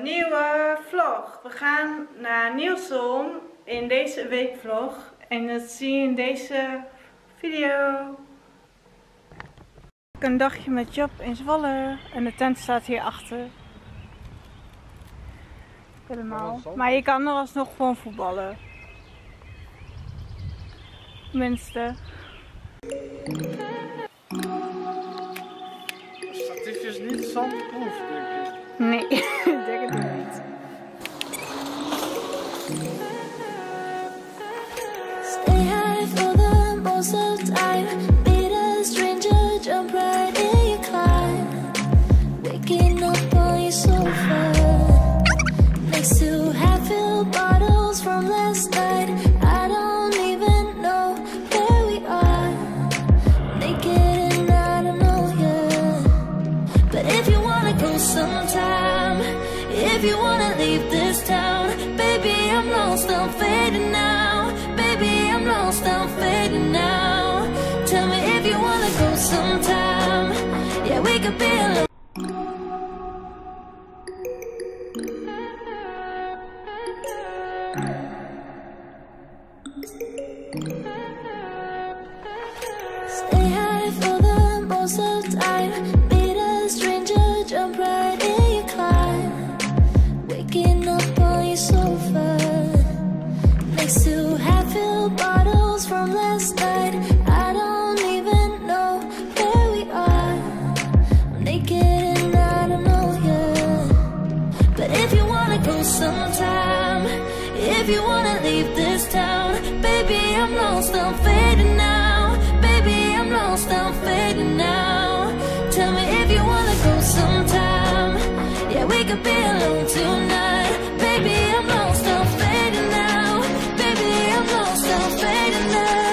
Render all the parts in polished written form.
nieuwe vlog. We gaan naar Nielsen in deze weekvlog. En dat zie je in deze video. Een dagje met Job in Zwolle. En de tent staat hier achter. Helemaal. Maar je kan er alsnog gewoon voetballen. Tenminste. Statief is niet zandproef, denk ik. Nee, ik denk het niet. Stay high for the most of time. Meet a stranger, jump right in your climb. Waking up on your sofa next to half-filled bottles from last night. I don't even know where we are. Naked and I don't know yet. But if you wanna go sometime, if you wanna leave this town, baby, I'm lost, I'm fading now. Baby, I'm lost, I'm fading now. Tell me if you wanna go sometime. Yeah, we could be alone. Stay high for the most of time. Meet a stranger, jump right in your climb. Waking up on your sofa next to half-filled bottles from last night. I don't even know where we are. I'm naked and I don't know yet. But if you wanna go sometime, if you wanna leave this town, baby, I'm lost, I'm fading now. Baby, I'm lost, I'm fading now. Tell me if you wanna go sometime. Yeah, we could be alone tonight. Baby, I'm lost, I'm fading now. Baby, I'm lost, I'm fading now.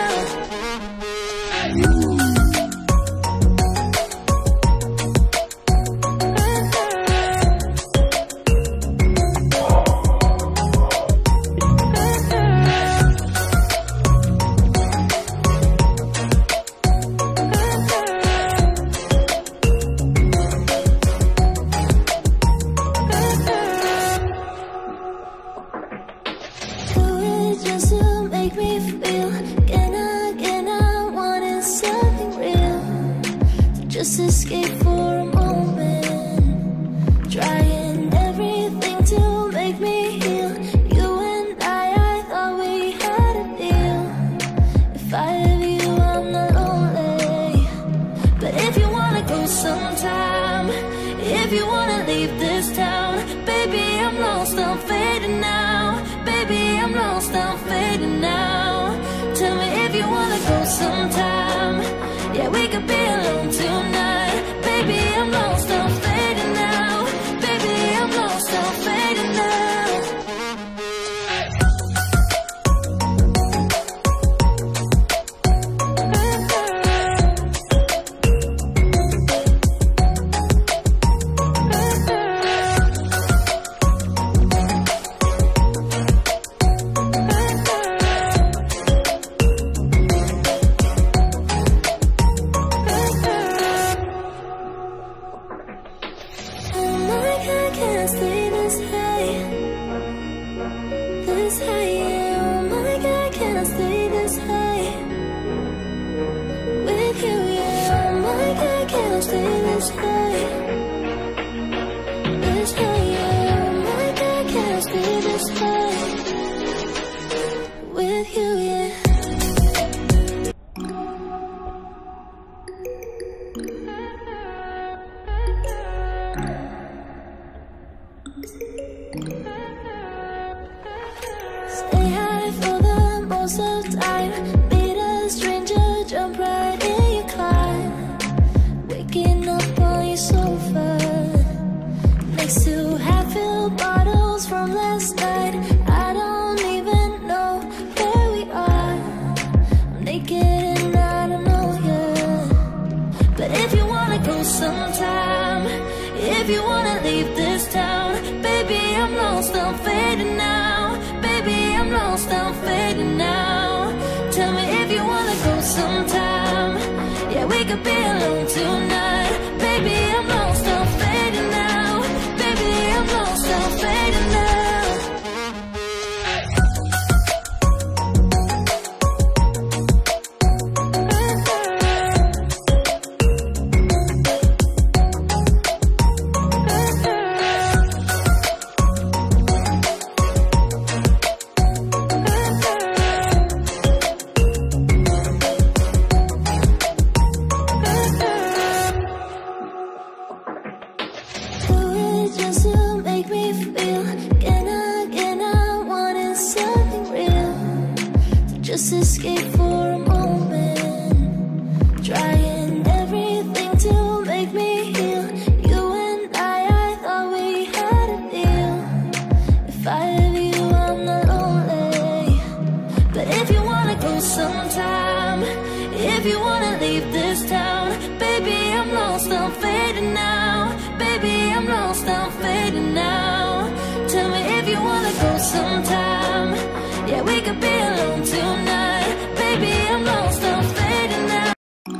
Just to make me feel again I wanted something real. So just escape for a moment, trying everything to make me heal. You and I thought we had a deal. If I have you, I'm not lonely. But if you wanna go sometime, if you wanna leave this town, baby, I'm lost, I'm fading now. Baby, I'm lost, I'm fading now. Tell me if you wanna go sometime. Yeah, we could be alone tonight. Baby, I'm lost, I'm fading now. Baby, I'm lost, I'm fading now. With you, yeah. Stay high for the most of time. Meet a stranger, jump right in your climb. Waking up on your sofa next to half-filled bottles from last night. I don't even know where we are. I'm naked and I don't know yet. But if you wanna go sometime, if you wanna leave this town, baby, I'm lost, I'm fading now. Baby, I'm lost, I'm fading now. Tell me if you wanna go sometime. Yeah, we could be alone tonight. Baby, I'm lost, I'm fading now. Baby, I'm lost, I'm fading now. just escape for a moment, trying everything to make me heal. You and I thought we had a deal. If I have you, I'm not lonely. But if you wanna go sometime, if you wanna leave this town, baby, I'm lost, I'm fading now. Baby, I'm lost, I'm fading now. Tell me if you wanna go sometime. Yeah, we could be alone tonight. Baby, I'm lost, I'm fading now.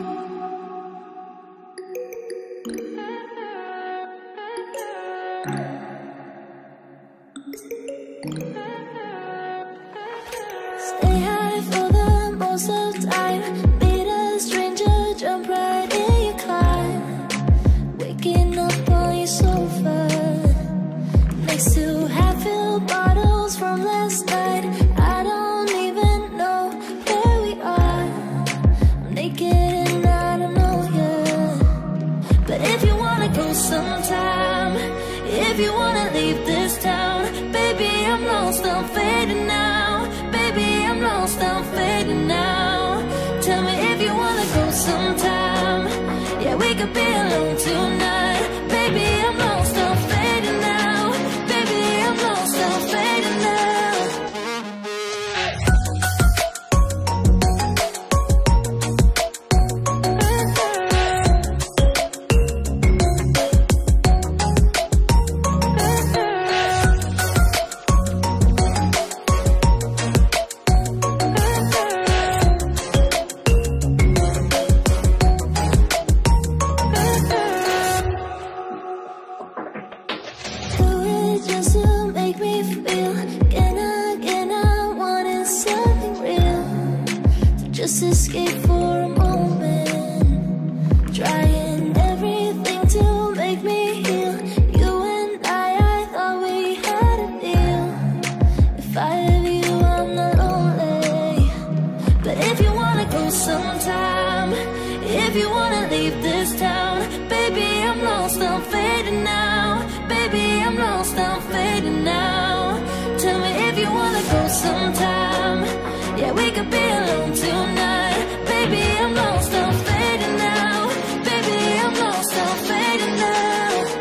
Stay high for the most of time. Meet a stranger, jump right in your climb. Waking up on your sofa next to half-filled bottles from last night. I don't even know where we are. I'm naked and I don't know you. But if you wanna go sometime, if you wanna leave this town, baby, I'm lost, I'm fading now. Baby, I'm lost, I'm fading now. Tell me if you wanna go sometime. Yeah, we could be alone tonight. Baby, I'm lost, I'm fading now. Baby, I'm lost, I'm fading now. Just to make me feel again, I wanted something real. To just escape for a moment, trying everything to make me heal. You and I thought we had a deal. If I have you, I'm not lonely. But if you wanna go sometime, if you wanna leave this town, baby, I'm lost, I'm fading now. Baby, I'm lost, I'm fading now. Tell me if you wanna go sometime. Yeah, we could be alone tonight. Baby, I'm lost, I'm fading now. Baby, I'm lost, I'm fading now.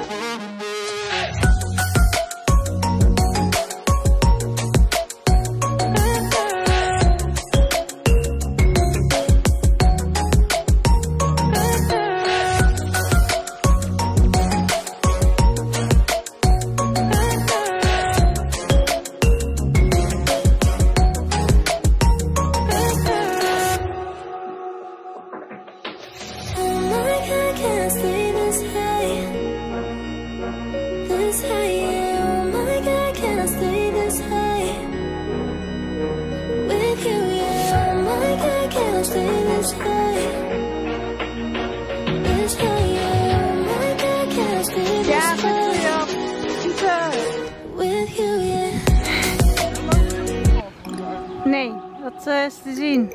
Ja, goed zo. Nee, wat is te zien?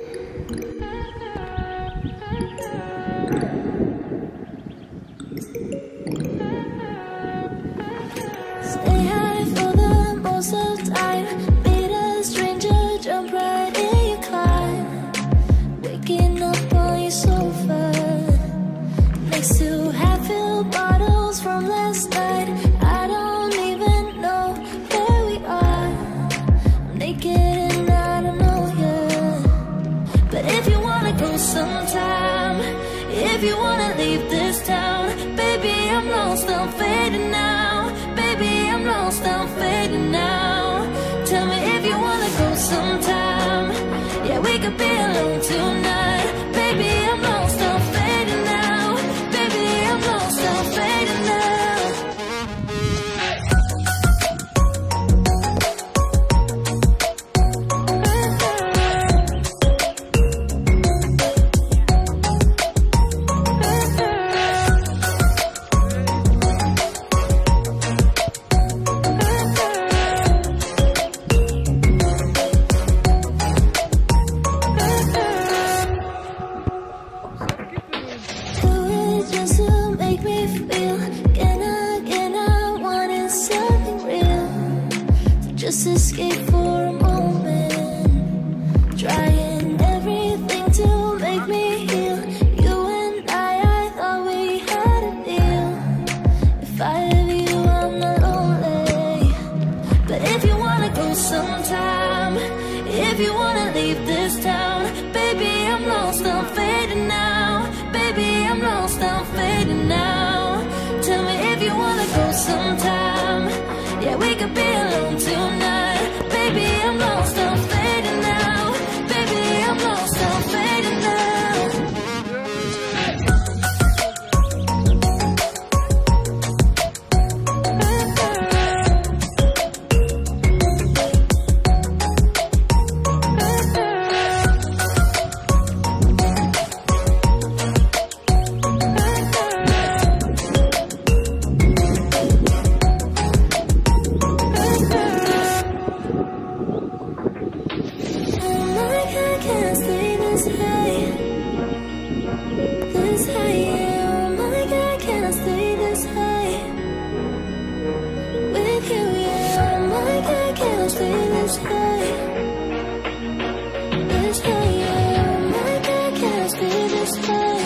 Stay high for the most of time. Meet a stranger, jump right in your climb. Waking up on your sofa next to half-filled bottles from last night. I don't even know where we are. I'm naked and I don't know you. But if you wanna go sometime, if you wanna leave this town, baby, I'm lost, I'm fading now. Baby, I'm lost, I'm fading now. Tell me if you wanna go sometime. Yeah, we could be alone tonight. Baby, I'm lost, I'm fading now. Baby, I'm lost, I'm fading now. this high, this high. Oh my God, can I stay this high with you? Yeah, oh my God, can I stay this high, this high. Yeah, oh my God, can I stay this high?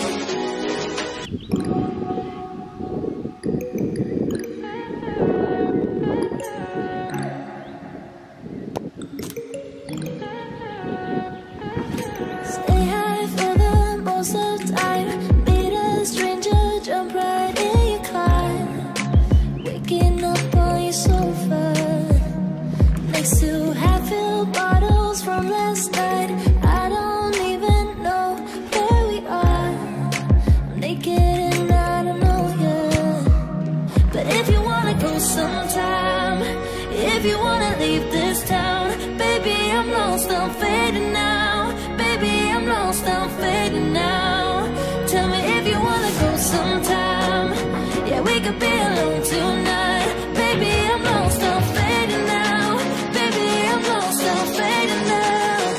Stay high for the most of the time. Meet a stranger, jump right in your car. Waking up on your sofa next to half-filled bottles from last night. I don't even know where we are. I'm naked and I don't know you. But if you wanna go sometime, if you wanna leave this town, baby, I'm lost, I'm fading now. Baby, I'm lost, I'm fading now. Tell me if you wanna go sometime. Yeah, we could be alone tonight. Baby, I'm lost, I'm fading now. Baby, I'm lost, I'm fading now.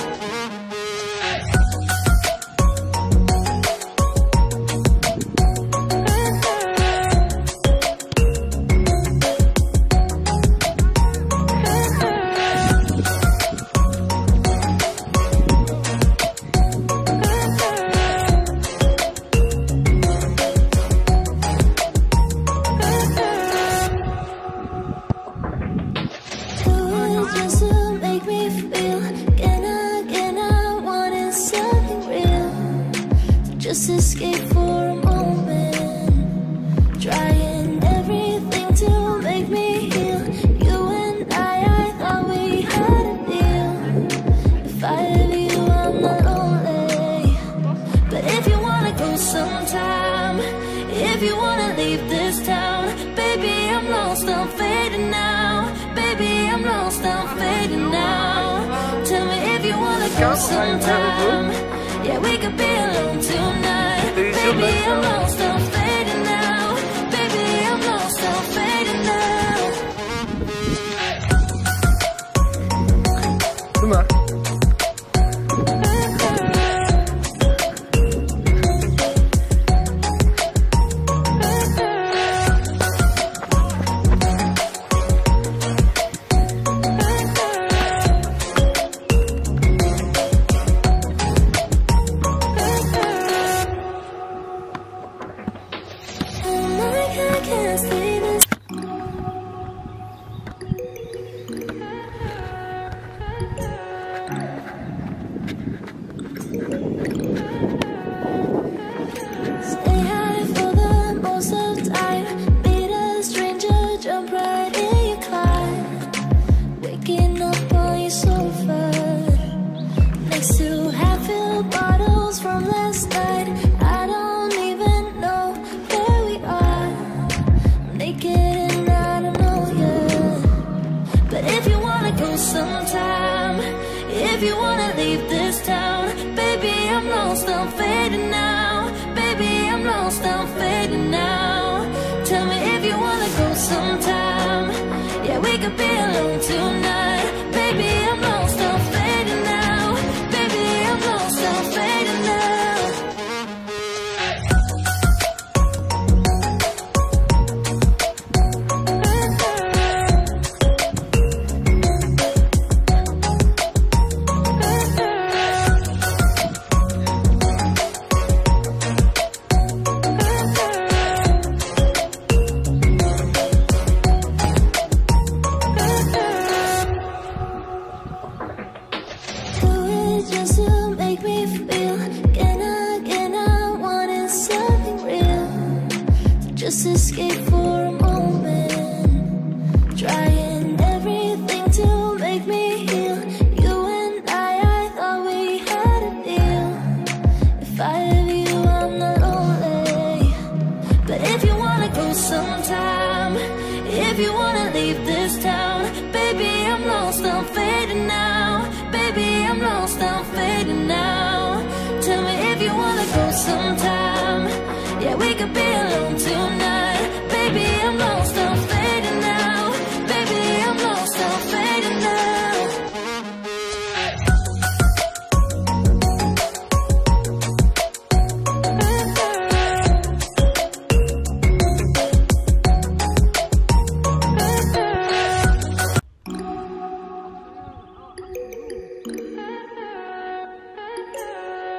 Just to make me feel, can I wanted something real. Just escape for a moment, trying everything to make me heal. You and I thought we had a deal. If I have you, I'm not lonely. But if you wanna go sometime, if you wanna leave this town, baby, I'm lost, I'm fading now. Baby, I'm lost, I'm fading now. Tell me if you wanna go sometime. Yeah, we could be alone tonight. Baby, I'm lost, I'm fading now. Baby, I'm lost, I'm fading now. Doe maar. Oh my God, can I stay this? Stay high for the most of the time. Meet a stranger, jump right in your car. Waking up on your sofa next to half-filled bottles from last night. I don't even know where we are. I'm naked and I don't know you. But if you wanna go sometime, if you wanna leave this town, baby, I'm lost, I'm fading now. Baby, I'm lost, I'm fading now. Tell me if you wanna go sometime. Yeah, we could be alone tonight. Baby, I'm lost, I'm fading now. Baby, I'm lost, I'm fading now.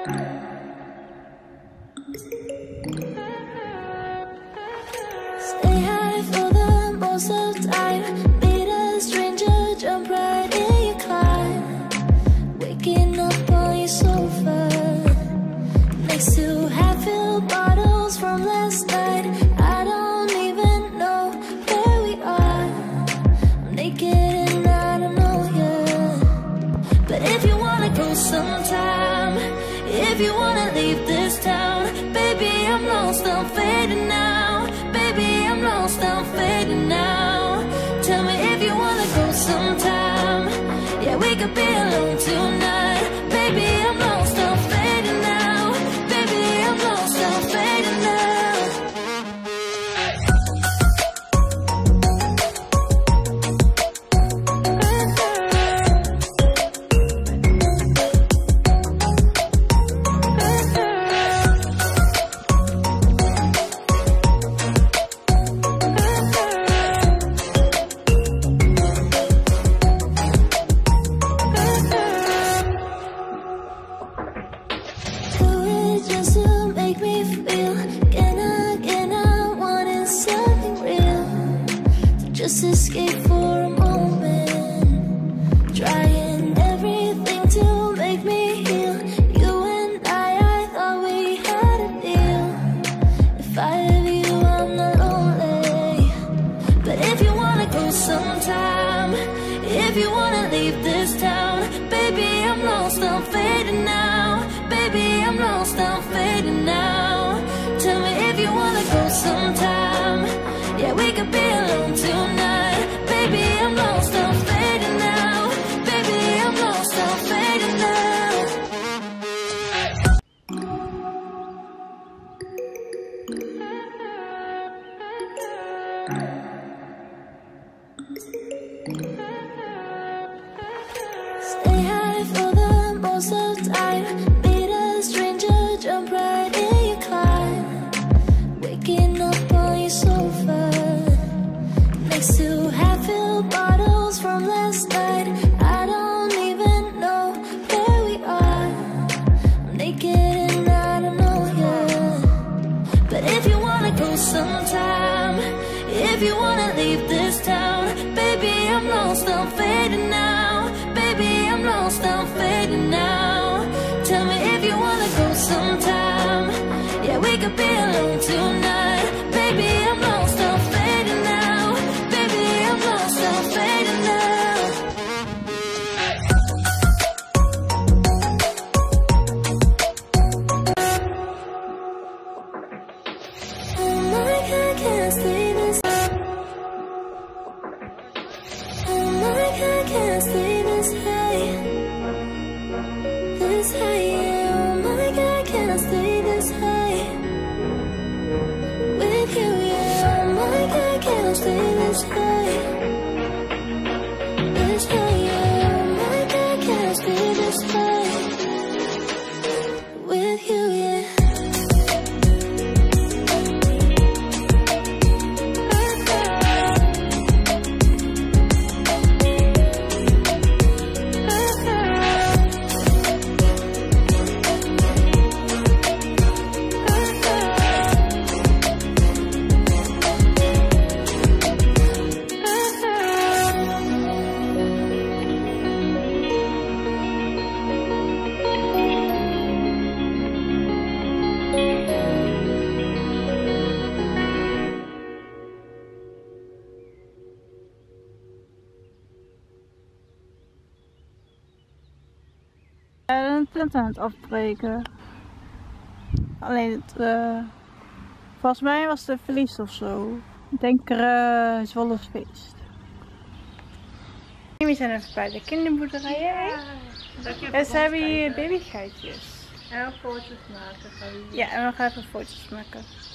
Stay high for the most of time. Meet a stranger, jump right in your climb. Waking up on your sofa next to half-filled bottles from last night. I don't even know where we are. I'm naked and I don't know you. But if you wanna go sometime, if you wanna leave this town, baby, I'm lost, I'm fading now. Baby, I'm lost, I'm fading now. Tell me if you wanna go sometime. Yeah, we could be alone tonight. Baby, I'm lost, I'm fading now. Baby, I'm lost, I'm fading now. Just to make me feel again, I wanted something real to just escape for a moment, trying everything to make me heal. You and I thought we had a deal. If I have you, I'm not lonely. But if you wanna go sometime, if you wanna leave this town, baby, I'm lost, I'm fading now. Baby, I'm lost, I'm fading now. Tell me if you wanna go sometime. Yeah, we could be alone tonight. Baby, I'm lost, I'm fading now. Baby, I'm lost, I'm fading now. Stay high for the most of time. Meet a stranger, jump right in your climb. Waking up on your sofa next to half-filled bottles from last night. I don't even know where we are. I'm naked and I don't know you. But if you wanna go sometime, if you wanna leave this town, baby, I'm lost, I'm fading now. Baby, I'm lost, I'm fading now. Tell me if you wanna go sometime. Yeah, we could be alone tonight. Baby, I'm lost, I'm fading now. Baby, I'm lost, I'm fading now. Oh my God, can't stay this. Oh my God, can't stay this high. This high, yeah. Oh my God, can't stay this high. With you, yeah. Oh my God, can't stay this high. This high, yeah. Oh my God, can't stay this high. With you, yeah. Een tent aan het afbreken. Alleen het, volgens mij was het verlies of zo. Ik denk er is wel een feest. We zijn even bij de kinderboerderij. En ze hebben hier babygeitjes. En foto's maken gaan we. Ja, en we gaan even foto's maken.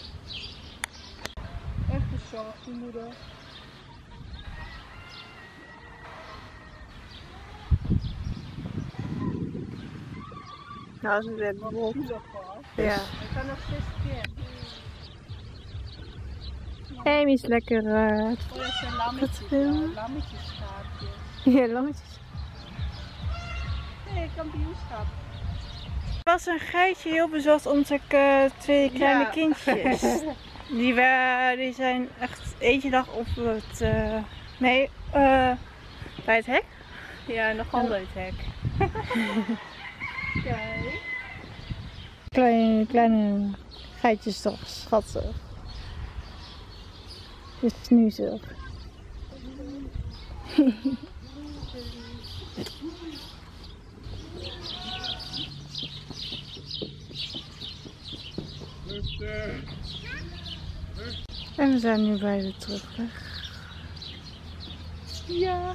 Echt een zorg, die moeder. Nou, ze zijn Wat bot. dat was. Ja. Ik kan nog 6 keer. Amy is lekker. Oh, dat zijn lammetjes. filmen? Lammetjesschaapjes. Ja, lammetjes. Nee, kampioenschap. Er was een geitje heel bezorgd om zijn twee kleine kindjes. Die zijn echt eentje lag op het... bij het hek. Ja, nog onder het hek. Kijk. Kleine geitjes toch, schattig. Het is snoezig. En we zijn nu bij de terugweg. Ja.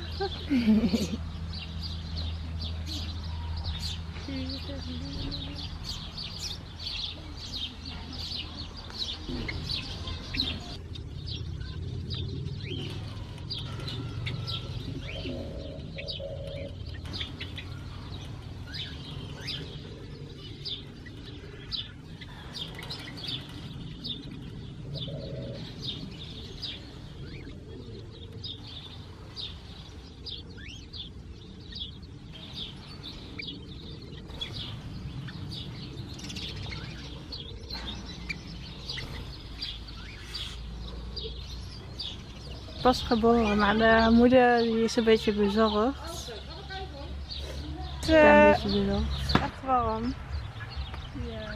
Pas geboren, maar de moeder die is een beetje bezorgd. Ja, een beetje bezorgd. Echt warm. Ja.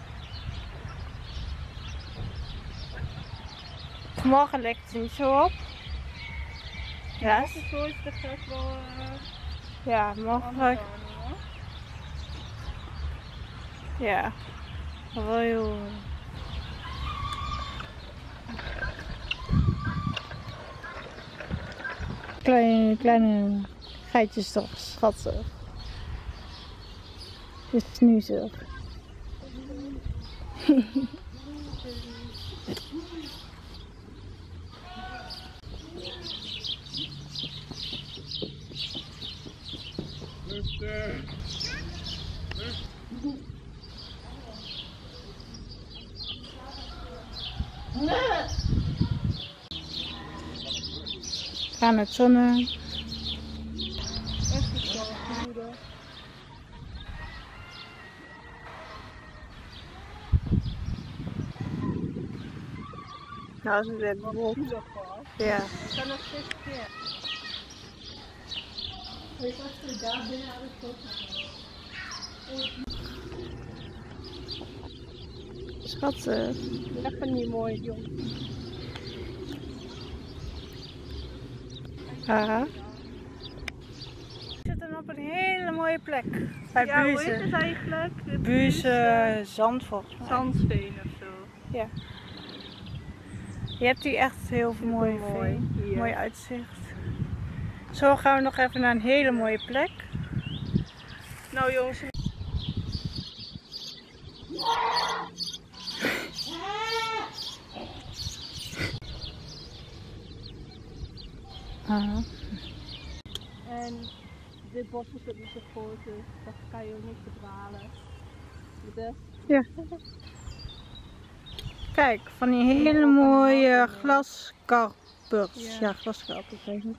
Vanmorgen lekt het niet zo op. Ja, Dat is wel echt wel ja, mogelijk. Ja, wel heel... Kleine geitjes toch, schattig. Het is snoezig. Gaan het zonnen. echt een moeder. Nou, ze zijn bewolkt. Ja. Ik kan nog 6 keer. Weet je als je daar binnen aan het foto Schattig. echt van die mooie jong. Haha. We zitten op een hele mooie plek. Bij Ja, hoe Buze. heet het eigenlijk? Buze Zand volgens mij. Zandsveen of zo. Ja. Je hebt hier echt heel veel mooie mooi. veen. Hier. Mooi uitzicht. Zo gaan we nog even naar een hele mooie plek. Nou jongens. Aha. En dit bos is ook niet zo groot, dus dat kan je ook niet verdwalen. Ja. Kijk, van die hele mooie glaskarpers. Ja, glaskarpers heet het.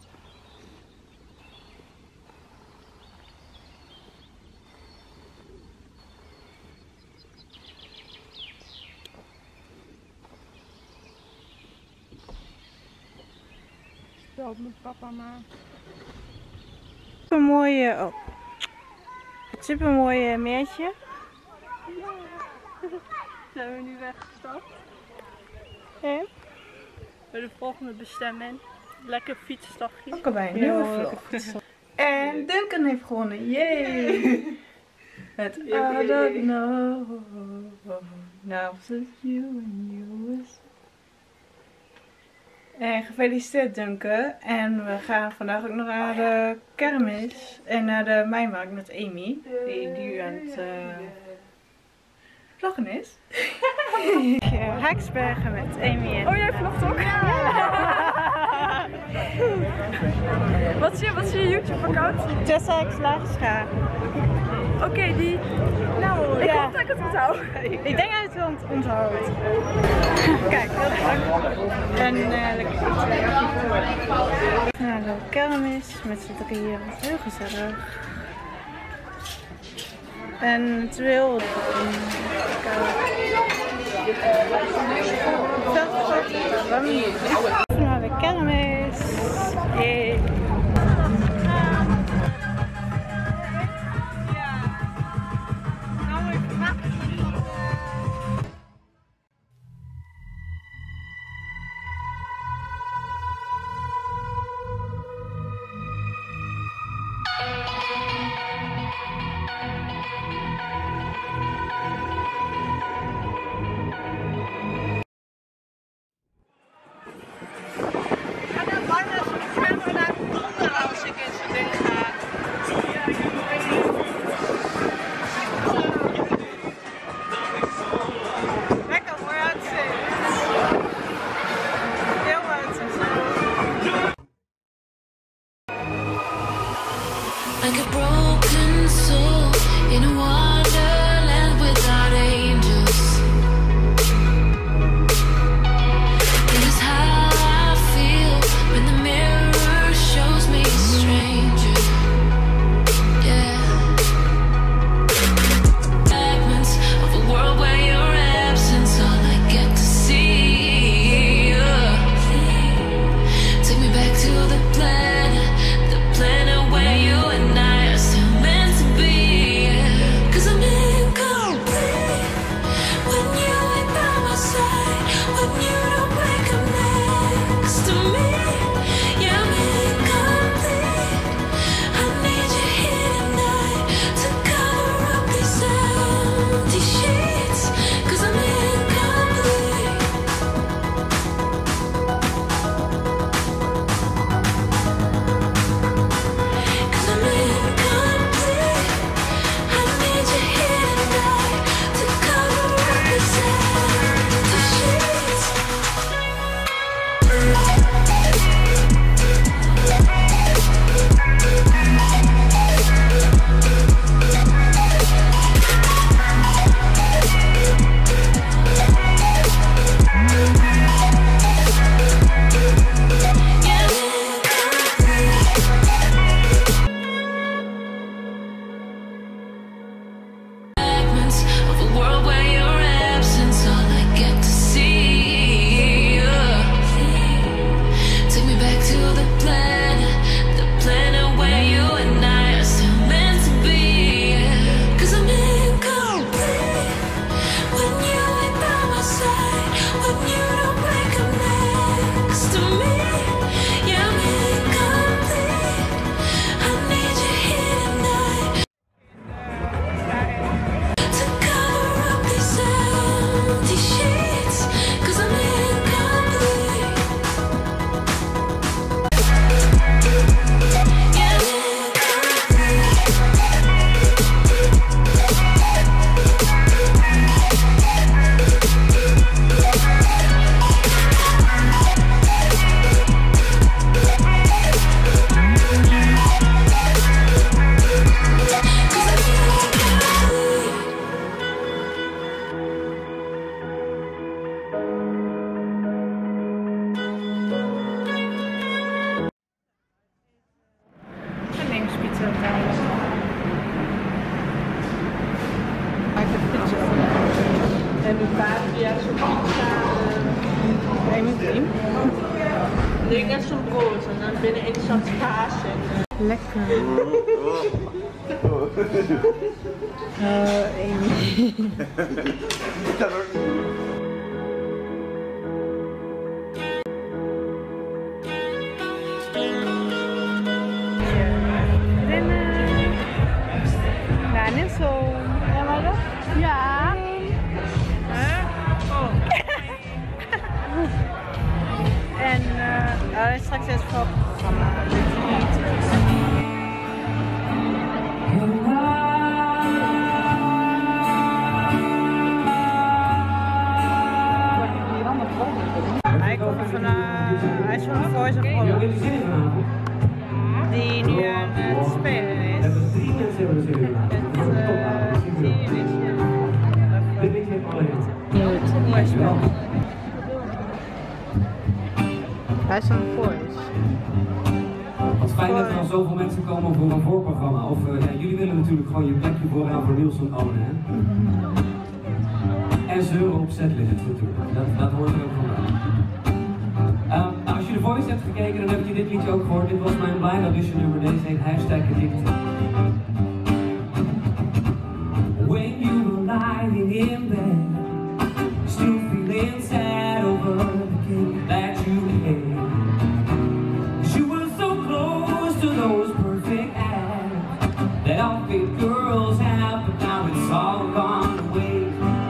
Stelt mijn papa maar. Super mooie, oh. Het super mooie meertje. Zijn we nu weggestapt? Ja. Bij de volgende bestemming. Lekker fietsstagje. Ook al bij een nieuwe vlog. En Duncan heeft gewonnen. Yay! Het I don't know. Now it's you and you is. En gefeliciteerd Duncan. En we gaan vandaag ook nog naar de kermis. En naar de mijnmarkt met Amy. Die nu aan het vloggen is. Haaksbergen met Amy en... Oh, jij vlogt ook? Ja. Wat is je YouTube-account? Tessa X Laagschaar. Oké, die. Nou, Ik ja. hoop dat ik het onthoud. Ik denk dat je het wel onthoudt. Kijk, heel leuk. En lekker eten. Nou, de kermis met z'n drieën. Heel gezellig. En het is heel naar de kermis. Hey. Like a broken soul in a wonderland without angels. This is how I feel when the mirror shows me a stranger. Yeah. Fragments of a world where your absence all I get to see. Take me back to the planet where you and I are still meant to be. Cause I'm incomplete when you ain't by my side, when you don't wake up next to me. Yeah, I'm incomplete. I need you here tonight to cover up these empty sheets. Cause I'm incomplete. Cause I'm incomplete. I need you here tonight to cover up these empty sheets. Fragments of a world where your absence all I get to see. Take me back to the planet where you and I are still meant to be. Cause I'm incomplete when you ain't by my side, when you don't wake up next to me. Yeah, I'm incomplete. I need you here tonight to cover up these empty sheets. Cause I'm incomplete. Yeah, I'm Linkspizza trouwens. Uit de pizza. En de patria, zo'n pizza. 1 Ding net zo'n brood en dan binnenin zat kaas en... Lekker. Amy. Nou, net zo. Ja, maar dat? Ja. En straks is voor programma. Hij is van de Voice of Holland. Die nu aan het spelen is. Het Voice spel. Hij is van de Voice. fijn dat er al zoveel mensen komen voor een voorprogramma. Of ja, jullie willen natuurlijk gewoon je plekje vooraan voor Nielsen ownen, hè? En zeuren op setlijst natuurlijk, dat hoort er ook van bij. Nou, als je de Voice hebt gekeken, dan heb je dit liedje ook gehoord. Dit was mijn blind audition nummer, deze heet #Addicted. When you were lying in bed, still feeling sad over the cake that you ate. You were so close to those perfect abs that all big girls have, but now it's all gone away.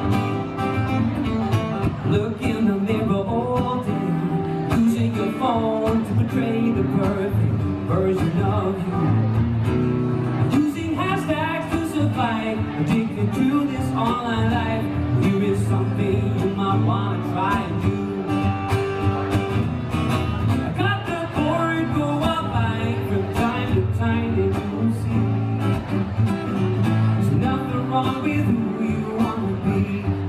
Look in the mirror all day, using your phone to portray the perfect version of you. Using hashtags to survive, addicted to this online life. Here is something you might want to try and do. I got the cord go up high from time to time, and you'll see there's nothing wrong with who you want to be.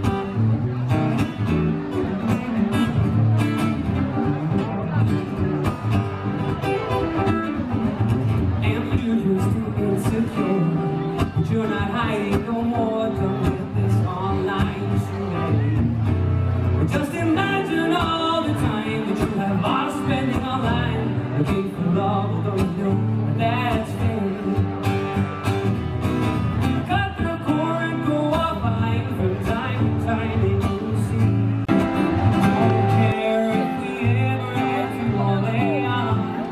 But you're not hiding no more, don't let this online charade. Just imagine all the time that you have lost spending online, looking for love, although you know that's fake. Cut the cord, go up high from time to time, and you'll see. I don't care if we ever get to all day on.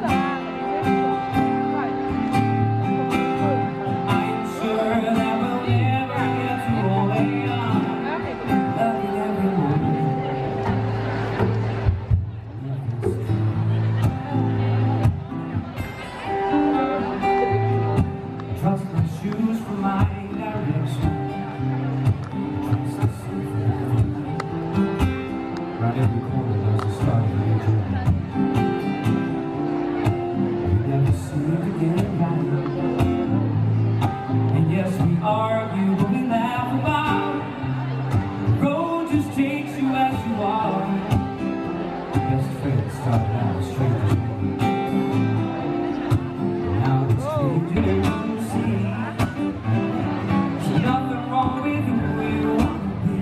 Every corner there's a start of a new journey. We never seem to get it right. And yes, we argue, but we laugh about. The road just takes you as you are. Best friends started out as strangers. Now it's changing, you see. There's nothing wrong with who you want to be.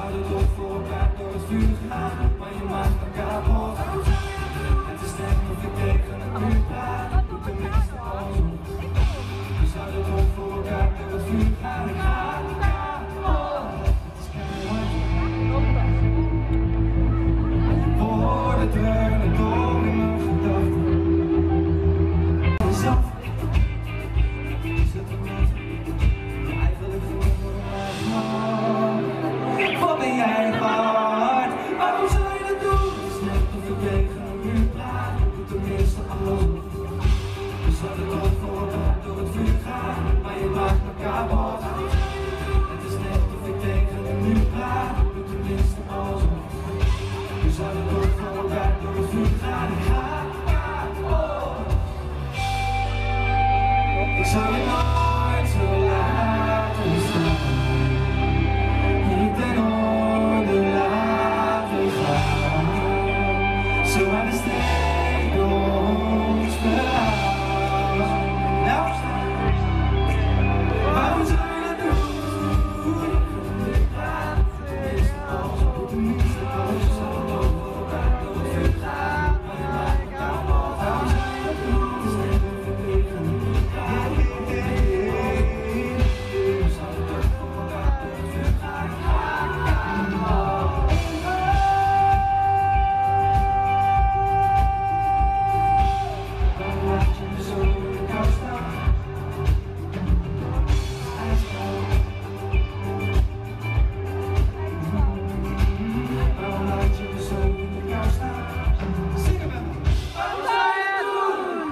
zouden toch voor elkaar door het vuur gaan, maar je maakt me kapot. Het is net of ik tegen een muur praat, doe tenminste alsof. We zouden toch voor elkaar door het vuur gaan, ik ga kapot. Het is keihard. Woorden dreunen door in mijn gedachten. Zelf is het er niet. Eigenlijk gewoon voor mijn hart. Wat ben jij hard? Waarom zou je dat doen? Het is net of ik tegen een muur praat. Doe tenminste alsof. We zouden toch voor elkaar door het vuur gaan, maar je maakt me kapot. Het is net of ik tegen een muur praat. Doe tenminste alsof. We zouden toch voor elkaar door het vuur gaan. Ik ga kapot. Ik zou je nooit zo laten staan, niet ten onder laten gaan. Zo aan de streek door ons verhaal. Nou, waarom zou je dat doen? Ik praat tenminste als op tenminste als je zou door elkaar door het vuur gaan. Maar je maakt me kapot. Waarom zou je dat doen? Het is net of ik tegen een muur praat. We zouden toch voor elkaar door het vuur gaan. Waarom laat je me zo in de kou staan? Waarom laat je me zo in de kou staan? Zingen we! Waarom zou je dat doen?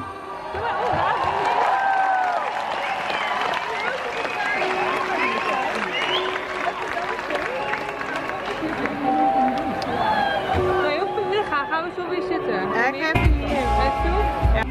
Nee, hoef je niet gaan. Gaan we zo weer zitten. Ja, ik ga even hier. Met toe?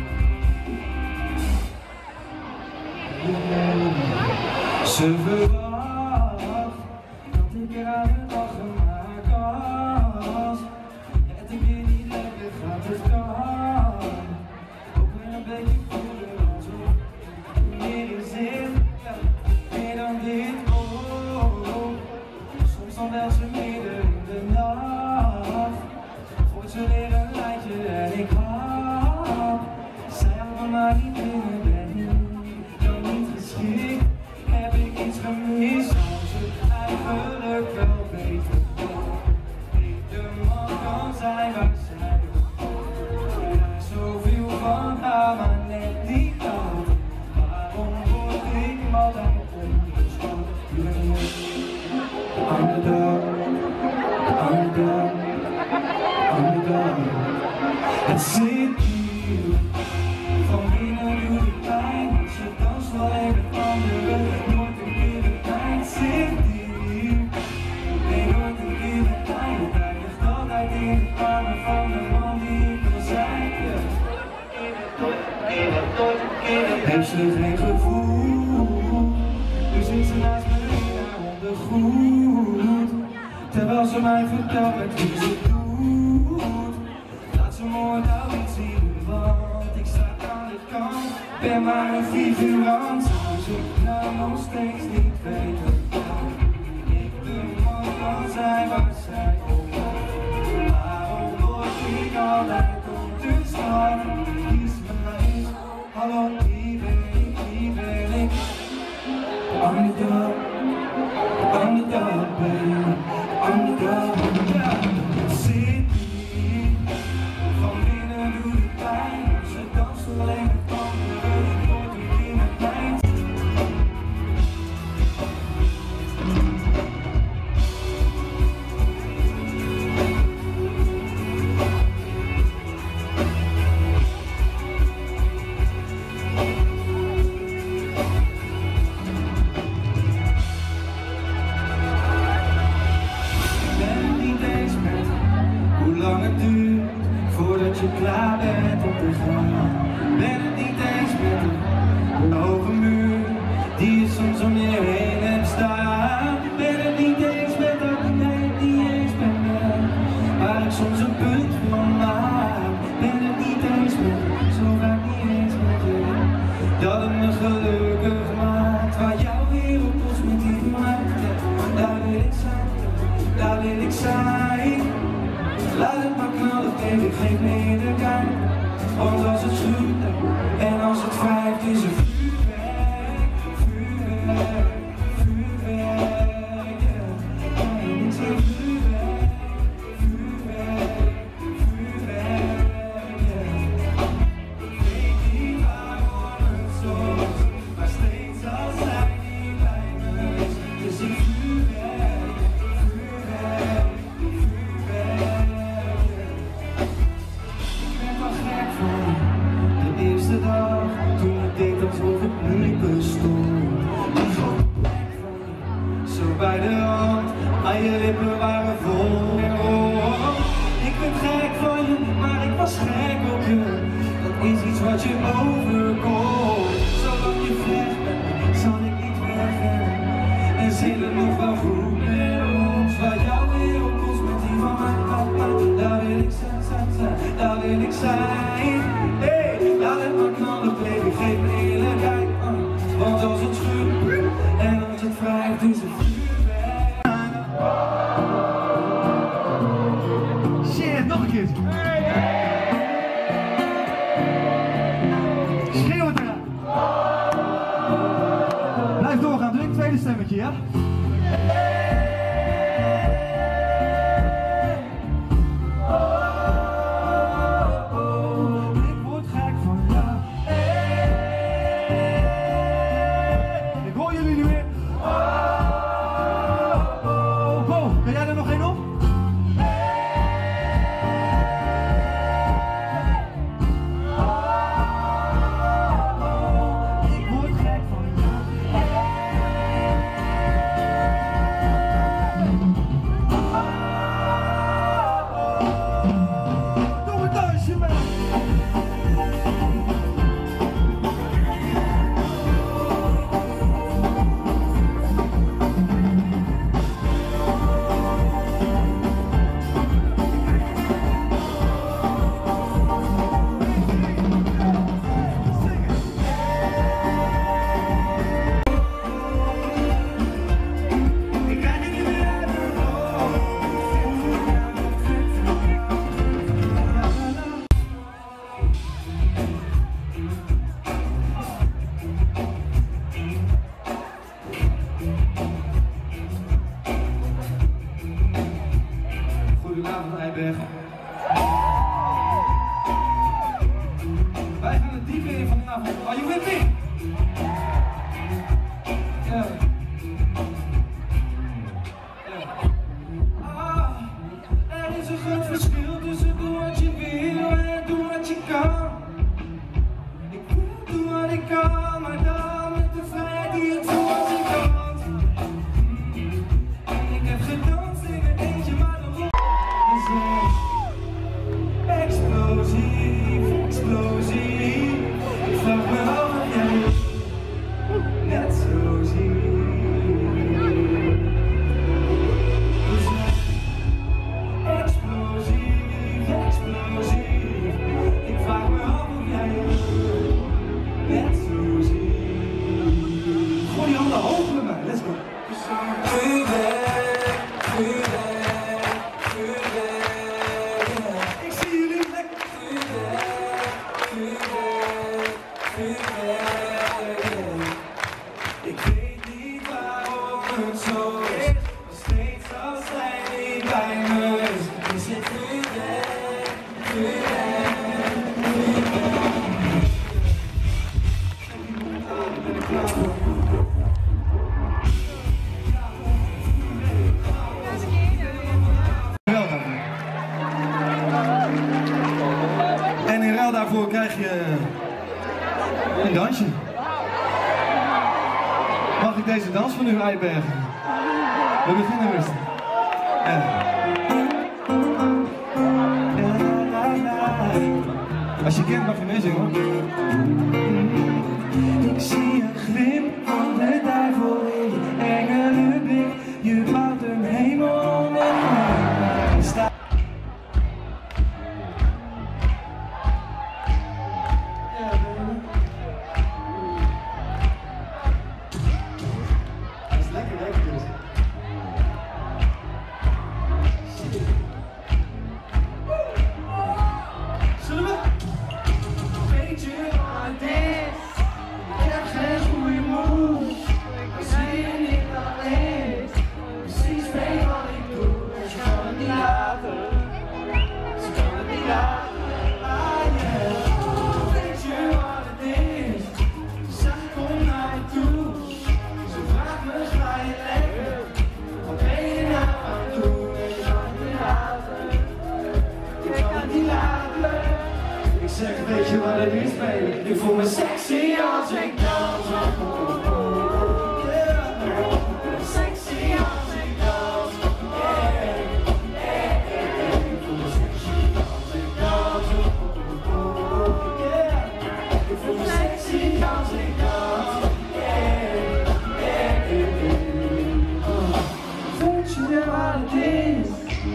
Ze verwacht dat ik er aan het lachen maak als het een keer niet lekker gaat, het kan ook weer een beetje voelen alsof er meer in zit, ja, meer dan dit, oh. Soms dan wel ze midden in de nacht, gooit ze weer een lijntje en ik hap. Zij hadden maar niet binnen, ben ik dan niet geschikt. Heb ik iets gemist, zou ze eigenlijk wel weten dat ik de man kan zijn waar zij ik krijg zoveel van haar, maar net niet altijd. Waarom word ik altijd onderschat? Underdog, underdog, underdog. Het zit hier, van binnen doet het pijn. Ze danst wel even anderen, nooit een keer de pijn. Zit hier, nee nooit een keer de pijn. Hij ligt altijd in de armen van de man die ik wil zijn. Heeft ze geen gevoel, dus zit ze naast me in haar ondergoed. Terwijl ze mij vertelt met wie ze doet. Laat ze mooi nou niet zien, want ik sta aan de kant. Ben maar een figurant, zou ze nou nog steeds niet weten dat ik de man kan zijn waar zij op. Waarom word ik altijd onderschat? Kies me eens, hallo, wie ben ik, wie ben ik? Underdog, underdog, baby, underdog, ja. Zit hier, van binnen doet het pijn. Ze danst alleen met anderen, ik word een keer met pijn. Voordat je klaar bent om te gaan, ben het niet eens met een hoge muur die je soms om je heen hebt staan. Ben het niet eens met dat, nee, niet eens met me, waar ik soms een punt van maak. Ben het niet eens met, zo vaak niet eens met je, dat het me gelukkig maakt. Waar jouw wereld ons met die maakt, daar wil ik zijn, daar daar wil ik zijn. Laat het maar knallen, baby, geef me eerlijkheid. Want als het schuurt en als het wrijft is het vuurwerk, vuurwerk, vuurwerk, yeah. En ik zeg vuurwerk, vuurwerk, vuurwerk, yeah. Ik weet niet waarom het zo is, maar steeds als zij niet bij me is, is het vuurwerk, vuurwerk, vuurwerk, yeah. Ik ben wel gek van je, de eerste dag toen ik deed alsof het niet bestond. Ik schrok gek van je, zo bij de hand, aan je lippen waren vol. Ik ben gek van je, maar ik was gek op je. Dat is iets wat je overkomt. Zolang je weg bent, zal ik niet wegrennen. En zit het nog wel goed met ons? Wat jouw wereld kost met die van mijn papa. Daar wil ik zijn, daar wil ik zijn. Hey, laat het maar knallen, baby, geef me eerlijkheid. Want als het schuurt en als het wrijft is het vuurwerk. Shit, nog een keer. Schreeuw het eraan. Blijf doorgaan, doe ik het tweede stemmetje, ja? Ik word gek van jou. Ik hoor jullie nu weer. Bo, kan jij er nog één op? Ik word gek van jou. Doe het dansje mee. Ik kan niet meer uit mijn hoofd. Goedenavond, Eibergen. Wij gaan het diepe in vanavond. Are you with me? Ja. Er is een groot verschil tussen doen wat je wil en doen wat je kan. Ik wil doen wat ik kan, maar dan met de vrijheid die ik voel als ik dans. En ik heb gedanst in een eentje, maar dan wordt het explosief, explosief. Ik vraag me af of jij net zo ziet. Explosief, explosief. Ik vraag me af of jij net zo ziet. Gooi die handen hoog bij mij, let's go. Vuurwerk, vuurwerk, vuurwerk. Ik zie jullie lekker. Vuurwerk, vuurwerk, vuurwerk. Ik weet niet waarom het zo is, maar steeds als zij niet bij me is, is het vuurwerk, vuurwerk, vuurwerk. Daar ben ik klaar voor. En in ruil daarvoor krijg je een dansje. Mag ik deze dans van u, Eibergen? We beginnen rustig. Als je kent mag je meezingen. Ik zie een glimp van de duivel in je engelenblik. Je bouwt een hemel met mij. melodie spelen. Ik voel me sexy als ik dans. Sexy als ik dans. Ik voel me sexy als ik dans. Ik voel me sexy als ik dans. Weet je wat het is?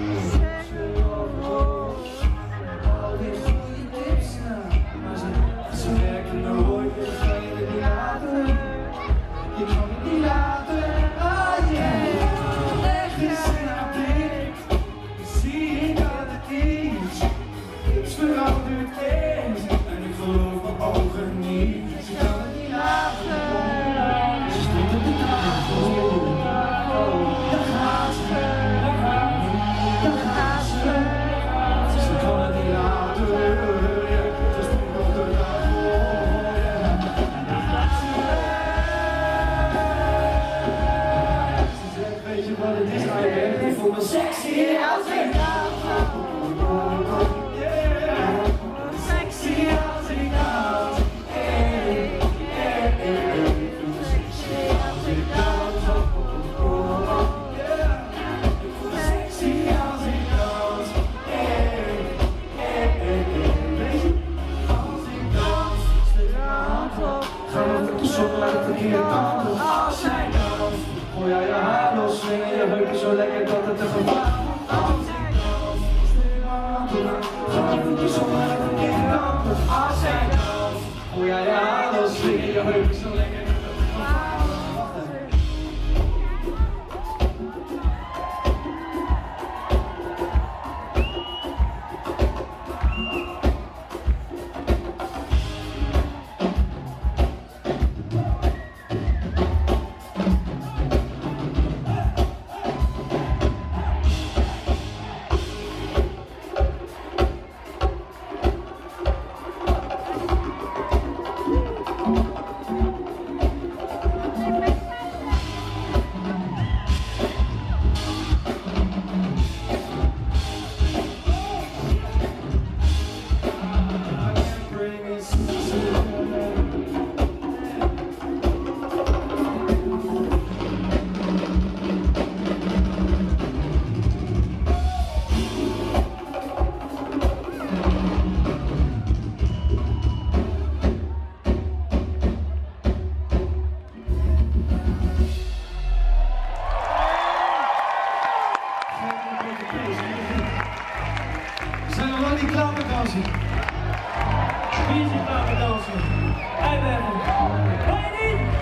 Al die goede tips, maar ze werken nooit. Je kan het niet laten. Je kan het niet laten. Oh yeah. Leg eens naar blik. Zie ik dat het iets veranderd is. En ik geloof mijn ogen niet. Ze kan het niet laten. Ze stond op de tafel. Daar gaat ze. Daar gaat ze. Ze kan het niet laten. Ze stond op de tafel. Daar gaat ze. Ze zegt, weet je wat het is? Ik voel me sexy als ik dans. Sexy als ik dans. Ik voel me sexy als ik dans. Ik voel me sexy als ik dans. Weet je, als ik dans, steek ik mijn hand op. Ga maar met de zon naar de verkeerde kant op. Als jij danst, gooi jij je haar los, swingen je heupen zo lekker dat het te gevaar wordt. Als ik dans, steek ik mijn hand op. Ga maar met de zon naar de verkeerde kant op. Als jij danst, gooi jij je haar los, swingen je heupen zo lekker dat het te gevaar wordt. Wacht even. Zijn we nog niet klaar met dansen? Wie is hier klaar met dansen? Uitwerken. Hoor je niet?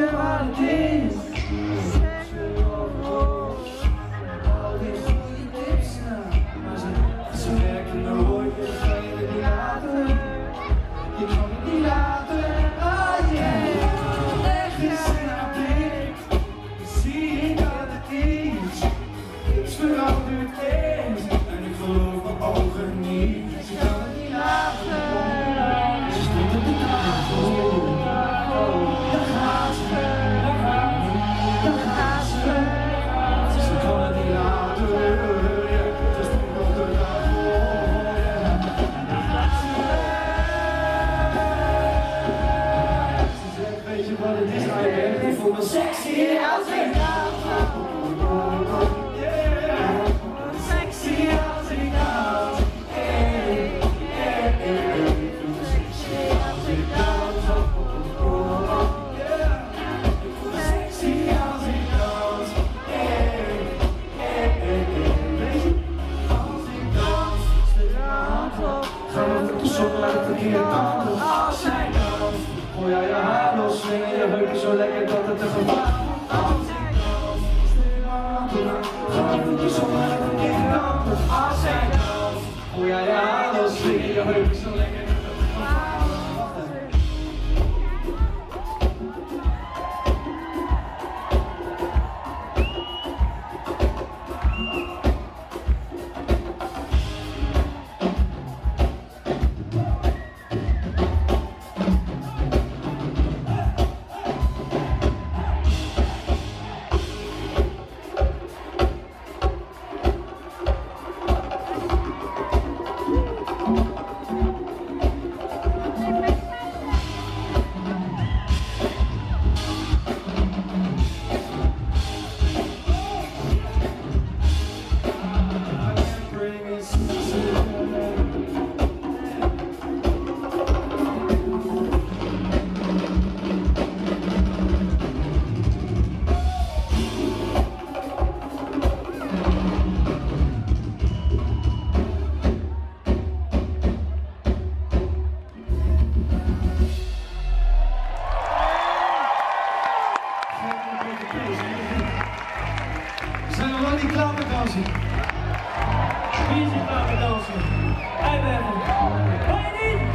weten wat het is. Al die goede tips, maar ze werken nooit, dus ga je het niet laten. Je kan het niet laten, oh yeah. Ergens in haar blik zie ik dat het iets veranderd is. En ik geloof mijn ogen niet, ze kan het niet laten. Ze stond op de tafel, daar gaat ze, daar gaat ze. Ze kan het niet laten, ze stond op de tafel, daar gaat ze. Ze zegt, weet je wat het is, ik voel me sexy als ik dans. Sexy als ik dans. Sexy als ik dans. Sexy als ik dans. Als ik dans, steek mijn hand op. Ga met de zon naar de verkeerde kant op. Als zij dans, gooi jij je haar los, swingen je heupen zo lekker dat het te gevaar wordt. Als ik dans, steek mijn hand op. Ga met de zon naar de verkeerde kant op. Als zij dans, gooi jij je haar los, swingen je heupen zo lekker dat het te gevaar wordt. Wacht even. Zijn we wel niet klaar met dansen? Wie is er klaar met dansen? Wij ben er. Hoor je niet?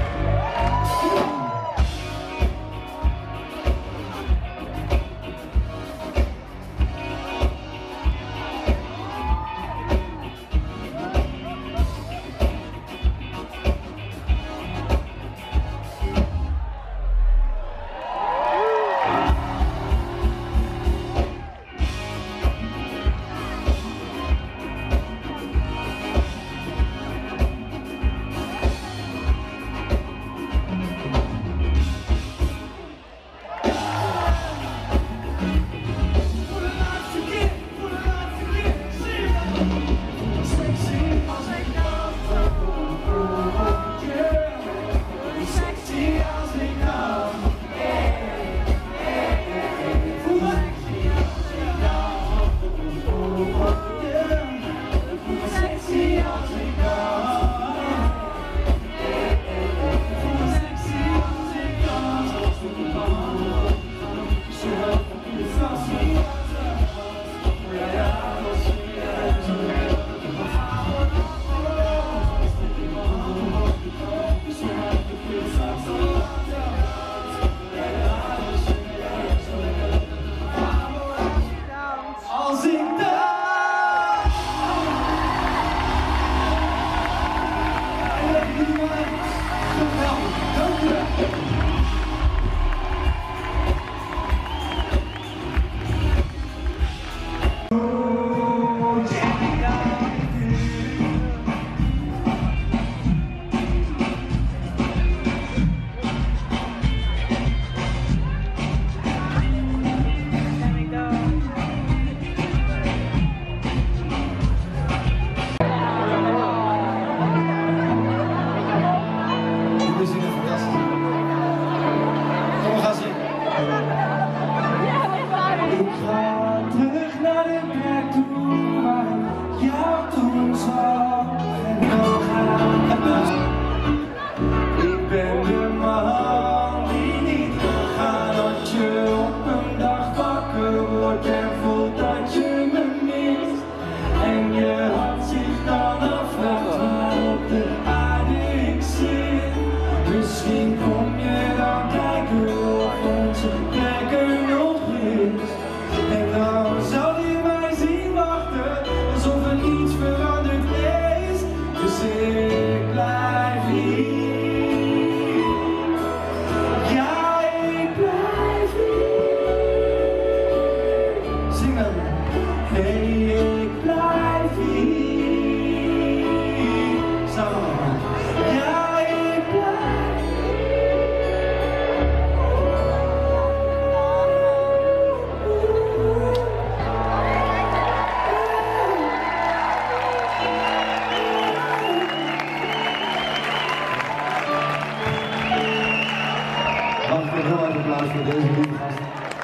lieve gasten.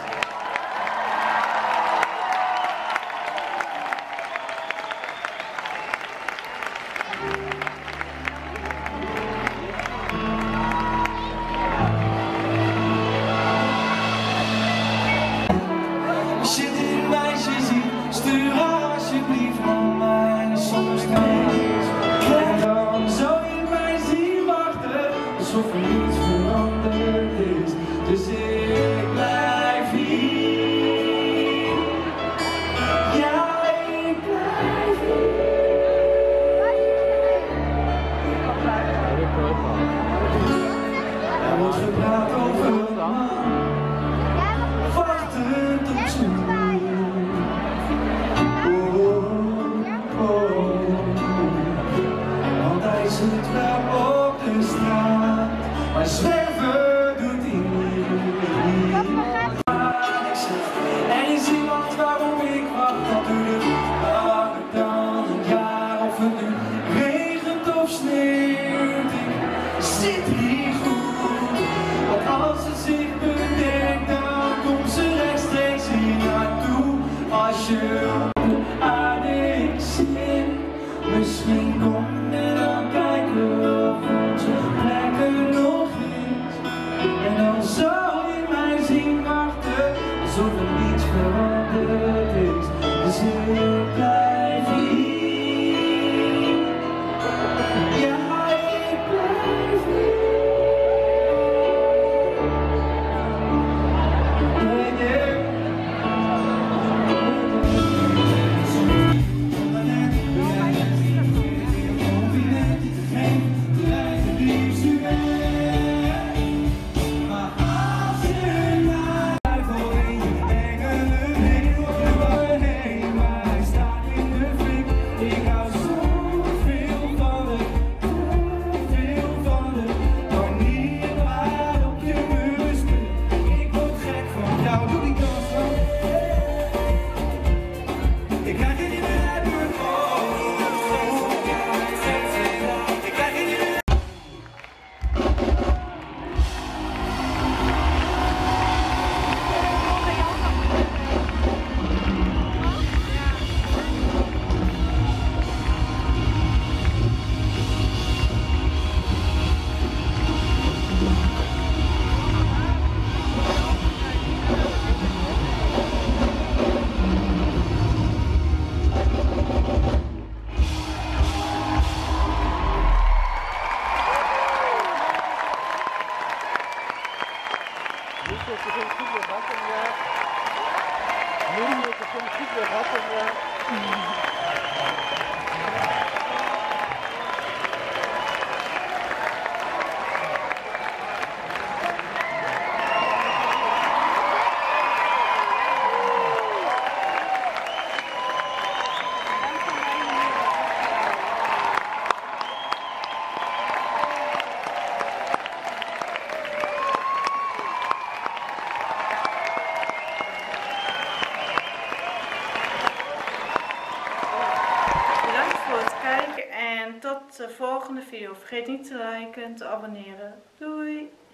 Als je dit meisje ziet, stuur haar alsjeblieft naar mij. Soms steeds. En dan zou je mij zien wachten, alsof er niets veranderd is. Dus ik blijf hier. Ja, ik blijf hier. Er wordt gepraat over een man, wachtend op zon. Want hij zit wel op de straat, maar zwerven doet hij niet. Er is iemand waarop ik wacht, dat duurt langer dan een jaar. Of het nu regent of sneeuwt, ik zit hier goed. Want als ze zich bedenkt, dan komt ze rechtstreeks hier naartoe. Als je op de aarde zit, misschien kom je dan kijken of onze plek er nog is. En dan zal je mij zien wachten, alsof er niets veranderd is. Dus ik blijf hier. Ja, ik blijf hier. Yeah, yeah. Tot de volgende video. Vergeet niet te liken en te abonneren. Doei!